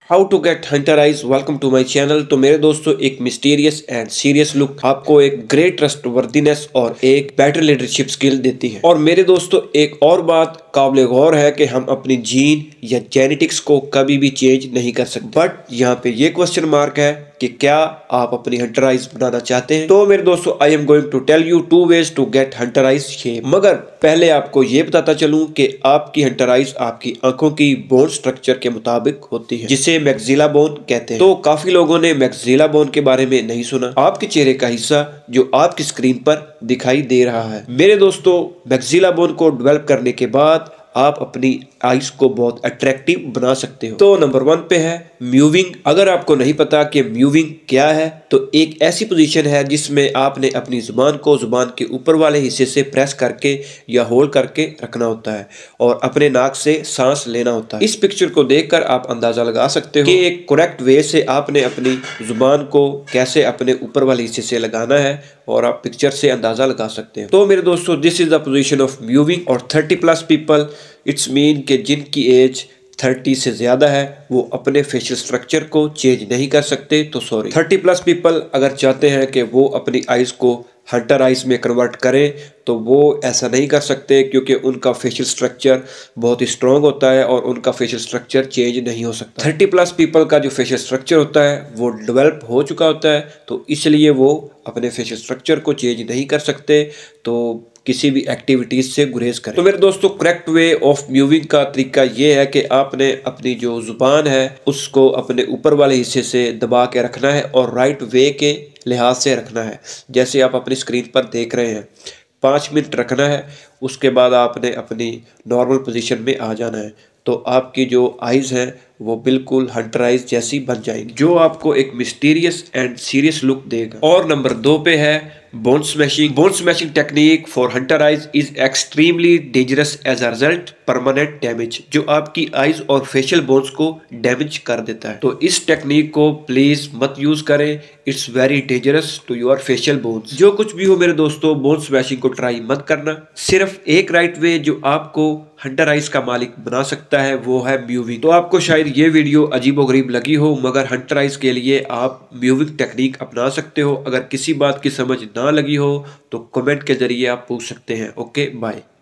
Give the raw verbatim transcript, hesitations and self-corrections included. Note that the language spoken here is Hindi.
How to get hunter eyes, welcome to my channel. तो मेरे दोस्तों, एक मिस्टीरियस एंड सीरियस लुक आपको एक ग्रेट ट्रस्ट वर्दीनेस और एक बेटर लीडरशिप स्किल देती है। और मेरे दोस्तों, एक और बात काबिल गौर है कि हम अपनी जीन या जेनेटिक्स को कभी भी चेंज नहीं कर सकते। बट यहाँ पे ये क्वेश्चन मार्क है कि क्या आप अपनी हंटर आइज बनाना चाहते हैं। तो मेरे दोस्तों, I am going to tell you two ways to get hunter eyes shape. मगर पहले आपको ये बताता चलूं कि आपकी हंटर आइज आपकी आंखों की बोन स्ट्रक्चर के मुताबिक होती है, जिसे मैक्सिला बोन कहते हैं। तो काफी लोगों ने मैक्सिला बोन के बारे में नहीं सुना, आपके चेहरे का हिस्सा जो आपकी स्क्रीन पर दिखाई दे रहा है। मेरे दोस्तों, मैक्सिला बोन को डेवलप करने के बाद आप अपनी आइज को बहुत अट्रैक्टिव बना सकते हो। तो नंबर वन पे है म्यूविंग। अगर आपको नहीं पता कि म्यूविंग क्या है, तो एक ऐसी पोजीशन है जिसमें आपने अपनी जुबान को जुबान के ऊपर वाले हिस्से से प्रेस करके या होल्ड करके रखना होता है और अपने नाक से सांस लेना होता है। इस पिक्चर को देखकर आप अंदाजा लगा सकते हो कि एक करेक्ट वे से आपने अपनी जुबान को कैसे अपने ऊपर वाले हिस्से से लगाना है, और आप पिक्चर से अंदाजा लगा सकते हैं। तो मेरे दोस्तों, this is the position of moving. और thirty plus people, it's mean कि जिनकी एज थर्टी से ज्यादा है, वो अपने फेशियल स्ट्रक्चर को चेंज नहीं कर सकते। तो सॉरी, थर्टी प्लस पीपल अगर चाहते हैं कि वो अपनी आइज को हंटर आइज में कन्वर्ट करें, तो वो ऐसा नहीं कर सकते, क्योंकि उनका फेशियल स्ट्रक्चर बहुत ही स्ट्रॉन्ग होता है और उनका फेशियल स्ट्रक्चर चेंज नहीं हो सकता। थर्टी प्लस पीपल का जो फेशियल स्ट्रक्चर होता है वो डेवलप हो चुका होता है, तो इसलिए वो अपने फेशियल स्ट्रक्चर को चेंज नहीं कर सकते, तो किसी भी एक्टिविटीज से गुरेज करें। तो मेरे दोस्तों, करेक्ट वे ऑफ म्यूविंग का तरीका ये है कि आपने अपनी जो जुबान है उसको अपने ऊपर वाले हिस्से से दबा के रखना है और राइट वे के लिहाज से रखना है, जैसे आप अपनी स्क्रीन पर देख रहे हैं। पाँच मिनट रखना है, उसके बाद आपने अपनी नॉर्मल पोजीशन में आ जाना है, तो आपकी जो आइज हैं वो बिल्कुल हंटर आइज जैसी बन जाएंगी, जो आपको एक मिस्टीरियस एंड सीरियस लुक देगा। और नंबर दो पे है bone smashing. Bone smashing technique for hunter eyes is extremely dangerous as a result permanent damage, जो आपकी आइज और फेशियल बोन्स को डैमेज कर देता है। तो इस टेक्निक को प्लीज मत यूज करें, it's very dangerous to your facial bones. जो कुछ भी हो मेरे दोस्तों, बोन स्मैशिंग को ट्राई मत करना। सिर्फ एक राइट वे जो आपको हंटर आइज का मालिक बना सकता है वो है म्यूविंग। तो आपको शायद ये वीडियो अजीबोगरीब लगी हो, मगर हंटर आइज के लिए आप म्यूविंग टेक्निक अपना सकते हो। अगर किसी बात की समझ ना लगी हो तो कमेंट के जरिए आप पूछ सकते हैं। Okay, bye.